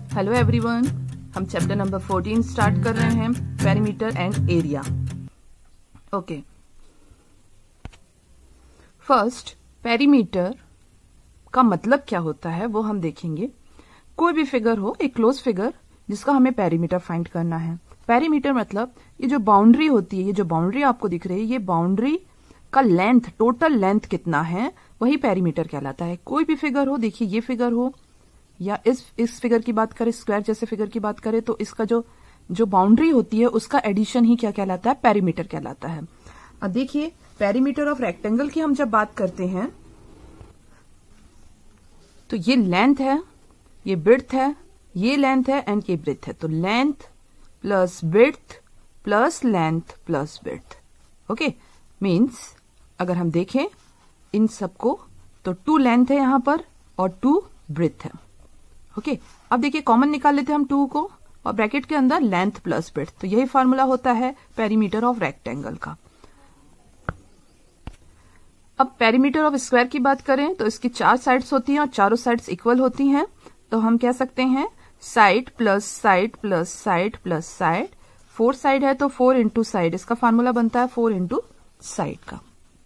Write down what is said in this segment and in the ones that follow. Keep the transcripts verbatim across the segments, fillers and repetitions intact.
Hello everyone, हम chapter number fourteen start कर रहे हैं, perimeter and area. Okay, first perimeter का मतलब क्या होता है वो हम देखेंगे। कोई भी फिगर हो, एक क्लोज फिगर जिसका हमें पेरीमीटर फाइंड करना है। पेरीमीटर मतलब ये जो बाउंड्री होती है, ये जो बाउंड्री आपको दिख रही है, ये बाउंड्री का लेंथ, टोटल लेंथ कितना है, वही पेरीमीटर कहलाता है। कोई भी फिगर हो, देखिए ये फिगर हो या इस इस फिगर की बात करें, स्क्वायर जैसे फिगर की बात करें, तो इसका जो जो बाउंड्री होती है उसका एडिशन ही क्या कहलाता है, पेरीमीटर कहलाता है। अब देखिए, पेरीमीटर ऑफ रेक्टेंगल की हम जब बात करते हैं तो ये लेंथ है, ये ब्रेड्थ है, ये लेंथ है एंड ये ब्रेड्थ है। तो length plus breadth plus length plus breadth. Okay, means अगर हम देखें इन सबको तो टू लेंथ है यहां पर और टू ब्रेड्थ है। ओके okay, अब देखिए कॉमन निकाल लेते हैं हम टू को और ब्रैकेट के अंदर लेंथ प्लस ब्रेड्थ। तो यही फार्मूला होता है पेरीमीटर ऑफ रेक्टेंगल का। अब पेरीमीटर ऑफ स्क्वायर की बात करें तो इसकी चार साइड्स होती हैं और चारों साइड्स इक्वल होती हैं। तो हम कह सकते हैं side plus side plus side plus side. Four side है तो फोर इंटू साइड, इसका फार्मूला बनता है फोर इंटू साइड का।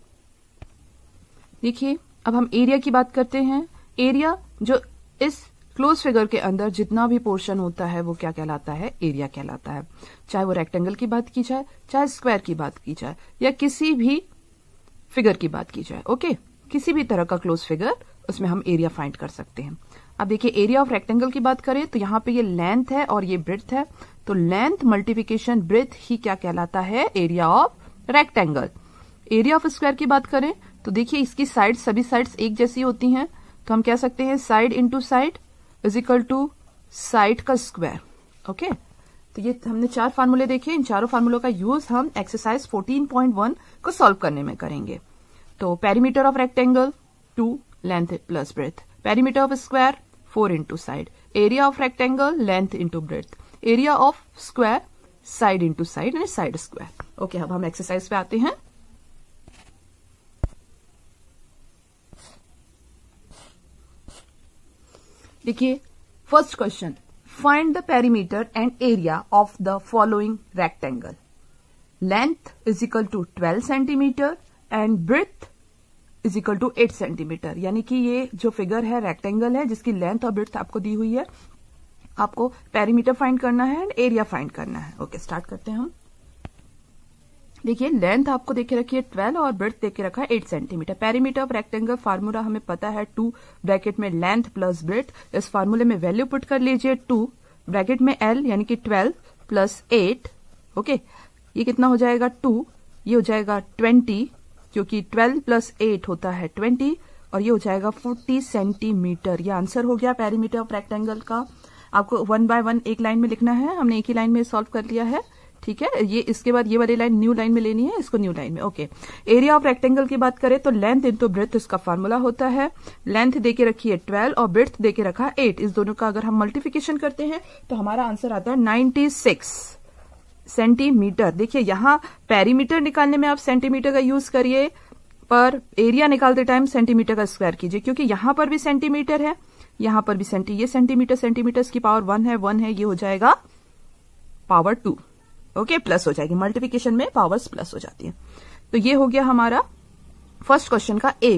देखिए, अब हम एरिया की बात करते हैं। एरिया जो इस क्लोज फिगर के अंदर जितना भी पोर्शन होता है वो क्या कहलाता है, एरिया कहलाता है। चाहे वो रेक्टेंगल की बात की जाए, चाहे स्क्वायर की बात की जाए या किसी भी फिगर की बात की जाए। ओके, किसी भी तरह का क्लोज फिगर, उसमें हम एरिया फाइंड कर सकते हैं। अब देखिए, एरिया ऑफ रेक्टेंगल की बात करें तो यहाँ पे ये लेंथ है और ये ब्रेड्थ है। तो लेंथ मल्टीप्लिकेशन ब्रेड्थ ही क्या कहलाता है, area of rectangle. Area of square की बात करें तो देखिए, इसकी साइड, सभी साइड्स एक जैसी होती हैं। तो हम कह सकते हैं side into side is equal to side का स्क्वायर। ओके, तो ये हमने चार फार्मूले देखे। इन चारों फार्मूलों का यूज हम एक्सरसाइज फोर्टीन पॉइंट वन को सॉल्व करने में करेंगे। तो perimeter of rectangle two length plus breadth, perimeter of square four into side, area of rectangle length into breadth, area of square side into side यानी side square. Okay, अब हम exercise पे आते हैं। देखिए, first question, find the perimeter and area of the following rectangle. Length is equal to twelve centimetre and breadth is equal to eight centimetre. यानी कि ये जो फिगर है रेक्टेंगल है जिसकी लेंथ और ब्रेड्थ आपको दी हुई है। आपको पेरीमीटर फाइंड करना है एंड एरिया फाइंड करना है। ओके, स्टार्ट करते हैं हम। देखिए, लेंथ आपको देखे रखी है ट्वेल्व और ब्रेड्थ देखे रखा है eight centimetre. Perimeter of rectangle formula हमें पता है टू ब्रैकेट में लेंथ प्लस ब्रेड्थ। इस फार्मूले में वैल्यू पुट कर लीजिए टू ब्रैकेट में एल यानी कि ट्वेल्व प्लस एट। ओके, ये कितना हो जाएगा, टू, ये हो जाएगा ट्वेंटी, क्योंकि ट्वेल्व प्लस एट होता है ट्वेंटी, और ये हो जाएगा फोर्टी सेंटीमीटर। ये आंसर हो गया पेरीमीटर ऑफ रेक्टेंगल का। आपको वन बाय वन एक लाइन में लिखना है, हमने एक ही लाइन में सॉल्व कर लिया है। ठीक है, ये इसके बाद ये वाली लाइन न्यू लाइन में लेनी है, इसको न्यू लाइन में। ओके, एरिया ऑफ रेक्टेंगल की बात करें तो लेंथ इंटू ब्रेड्थ इसका फार्मूला होता है। लेंथ देके रखी है ट्वेल्व और ब्रेड्थ देके रखा है एट। इस दोनों का अगर हम मल्टीप्लिकेशन करते हैं तो हमारा आंसर आता है नाइन्टी सिक्स सेंटीमीटर। देखिए, यहां पेरीमीटर निकालने में आप सेंटीमीटर का यूज करिए, पर एरिया निकालते टाइम सेंटीमीटर का स्क्वायर कीजिए, क्योंकि यहां पर भी सेंटीमीटर है, यहां पर भी सेंटी, ये सेंटीमीटर, सेंटीमीटर की पावर वन है, वन है, ये हो जाएगा पावर टू। ओके, प्लस हो जाएगी, मल्टीप्लिकेशन में पावर्स प्लस हो जाती है। तो ये हो गया हमारा फर्स्ट क्वेश्चन का ए।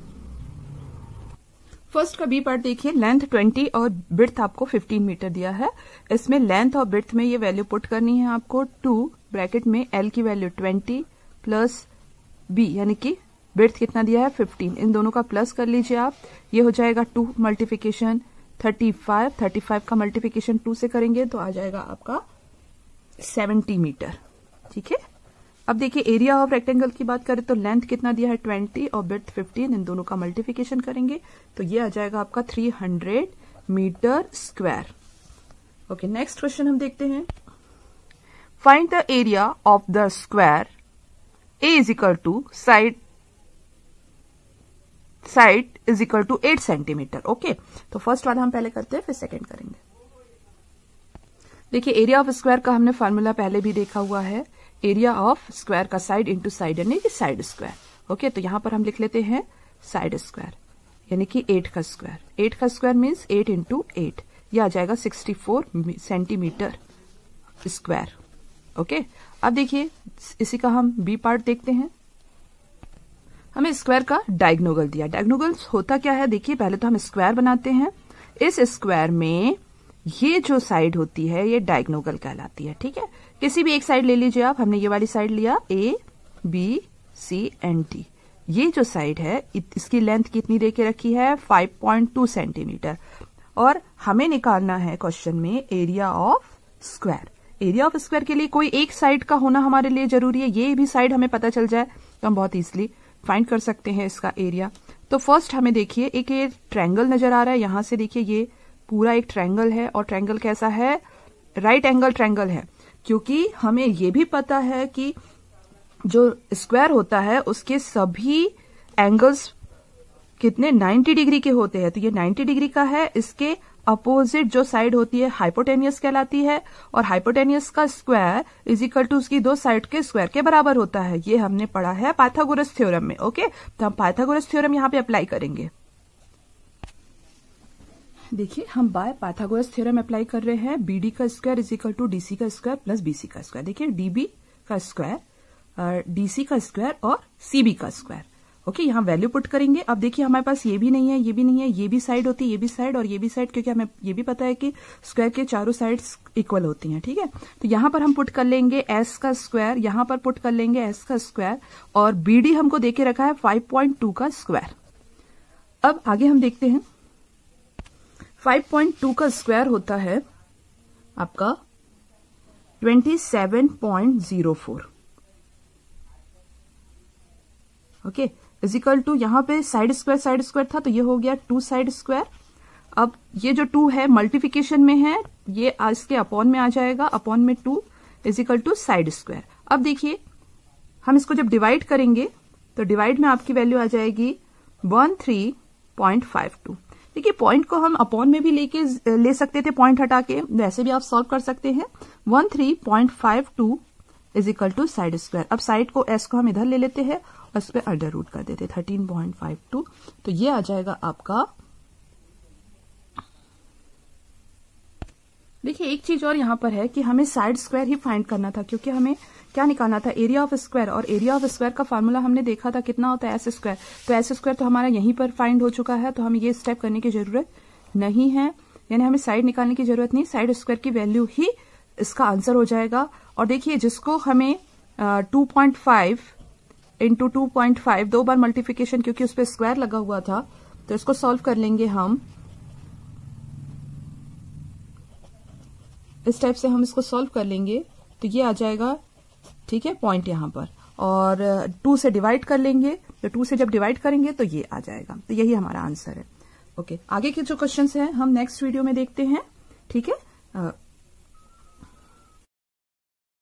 फर्स्ट का बी पार्ट देखिए, लेंथ ट्वेंटी और ब्रेड्थ आपको फिफ्टीन मीटर दिया है। इसमें लेंथ और ब्रेड्थ में ये वैल्यू पुट करनी है आपको। टू ब्रैकेट में एल की वैल्यू ट्वेंटी प्लस बी यानी कि ब्रेड्थ कितना दिया है, फिफ्टीन। इन दोनों का प्लस कर लीजिए आप। ये हो जाएगा two multiplication thirty five, thirty five का मल्टीप्लिकेशन टू से करेंगे तो आ जाएगा आपका सेवेंटी मीटर। ठीक है, अब देखिए, एरिया ऑफ रेक्टेंगल की बात करें तो लेंथ कितना दिया है ट्वेंटी और ब्रेड्थ फिफ्टीन। इन दोनों का मल्टीप्लिकेशन करेंगे तो ये आ जाएगा आपका three hundred metre square. Okay, next question हम देखते हैं। Find the area of the square a is equal to side side is equal to eight centimetre. Okay, तो फर्स्ट वाला हम पहले करते हैं, फिर सेकेंड करेंगे। देखिए, एरिया ऑफ स्क्वायर का हमने फार्मूला पहले भी देखा हुआ है, एरिया ऑफ स्क्वायर का साइड इंटू साइड यानी कि साइड स्क्वायर। ओके, तो यहां पर हम लिख लेते हैं साइड स्क्वायर यानी कि एट का स्क्वायर। एट का square means eight into eight, ये आ जाएगा sixty four centimetre square. Okay, अब देखिए इसी का हम बी पार्ट देखते हैं। हमें स्क्वायर का डायगोनल दिया। डायगोनल होता क्या है, देखिए पहले तो हम स्क्वायर बनाते हैं। इस स्क्वायर में ये जो साइड होती है ये डायगोनल कहलाती है। ठीक है, किसी भी एक साइड ले लीजिए आप। हमने ये वाली साइड लिया, A B C and D. ये जो साइड है इसकी लेंथ कितनी दे के रखी है, फाइव पॉइंट टू सेंटीमीटर। और हमें निकालना है क्वेश्चन में area of square. Area of square के लिए कोई एक साइड का होना हमारे लिए जरूरी है। ये भी साइड हमें पता चल जाए तो हम बहुत इजीली फाइंड कर सकते हैं इसका एरिया। तो फर्स्ट हमें देखिए एक ये ट्रायंगल नजर आ रहा है। यहां से देखिए ये पूरा एक ट्रायंगल है और ट्रायंगल कैसा है, राइट एंगल ट्रायंगल है। क्योंकि हमें ये भी पता है कि जो स्क्वायर होता है उसके सभी एंगल्स कितने नाइन्टी डिग्री के होते हैं। तो ये नाइन्टी डिग्री का है। इसके अपोजिट जो साइड होती है हाइपोटेनियस कहलाती है और हाइपोटेनियस का स्क्वायर इज इक्वल टू उसकी दो साइड के स्क्वायर के बराबर होता है। ये हमने पढ़ा है पाइथागोरस थ्योरम में। ओके, तो हम पाइथागोरस थ्योरम यहाँ पे अप्लाई करेंगे। देखिए हम बाय पाइथागोरस थ्योरम अप्लाई कर रहे हैं। बीडी का square is equal to DC का स्क्वायर प्लस बीसी का स्क्वायर। देखिए डीबी का स्क्वायर, डीसी का स्क्वायर और सीबी का स्क्वायर। ओके, यहाँ वैल्यू पुट करेंगे। अब देखिए हमारे पास ये भी नहीं है, ये भी नहीं है, ये भी साइड होती है, ये भी साइड और ये भी साइड, क्योंकि हमें ये भी पता है कि स्क्वायर के चारों साइड्स इक्वल होती हैं। ठीक है, तो यहाँ पर हम पुट कर लेंगे एस का स्क्वायर, यहाँ पर पुट कर लेंगे एस का स्क्वायर और बीडी हमको देके रखा है फाइव पॉइंट टू का स्क्वायर। अब आगे हम देखते हैं। फाइव पॉइंट टू का स्क्वायर होता है आपका twenty seven point zero four. Okay, is equal to यहाँ पे साइड स्क्वायर साइड स्क्वायर था तो ये हो गया टू साइड स्क्वायर। अब ये जो टू है मल्टीप्लिकेशन में है, ये इसके अपॉन में आ जाएगा, अपॉन में two is equal to side square. अब देखिए हम इसको जब डिवाइड करेंगे तो डिवाइड में आपकी वैल्यू आ जाएगी one three point five two. देखिए पॉइंट को हम अपॉन में भी लेके ले सकते थे, पॉइंट हटा के, वैसे भी आप सॉल्व कर सकते हैं। One three point five two is equal to side square. अब साइड को एस को हम इधर ले लेते हैं और इस पे अंडर रूट कर देते थर्टीन पॉइंट फाइव टू। तो ये आ जाएगा आपका। देखिए एक चीज और यहाँ पर है कि हमें साइड स्क्वायर ही फाइंड करना था, क्योंकि हमें क्या निकालना था, एरिया ऑफ स्क्वायर। और एरिया ऑफ स्क्वायर का फार्मूला हमने देखा था कितना होता है, एस स्क्वायर। तो एस स्क्वायर तो हमारा यहीं पर फाइंड हो चुका है, तो हमें ये स्टेप करने की जरूरत नहीं है, यानी हमें साइड निकालने की जरूरत नहीं। साइड स्क्वायर की वैल्यू ही इसका आंसर हो जाएगा। और देखिए जिसको हमें two point five into two point five दो बार मल्टीप्लिकेशन, क्योंकि उस पर स्क्वायर लगा हुआ था, तो इसको सॉल्व कर लेंगे हम। इस टाइप से हम इसको सॉल्व कर लेंगे तो ये आ जाएगा। ठीक है, पॉइंट यहां पर, और टू से डिवाइड कर लेंगे, तो टू से जब डिवाइड करेंगे तो ये आ जाएगा। तो यही हमारा आंसर है। ओके, आगे के जो क्वेश्चंस हैं हम नेक्स्ट वीडियो में देखते हैं। ठीक है।